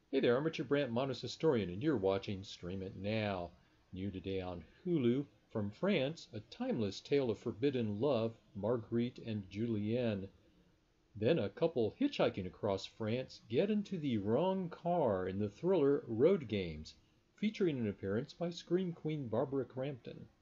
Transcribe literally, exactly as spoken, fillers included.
Hey there, I'm Richard Brandt, Modernist Historian, and you're watching Stream It Now. New today on Hulu, from France, a timeless tale of forbidden love, Marguerite and Julien. Then a couple hitchhiking across France get into the wrong car in the thriller Road Games, featuring an appearance by Scream Queen Barbara Crampton.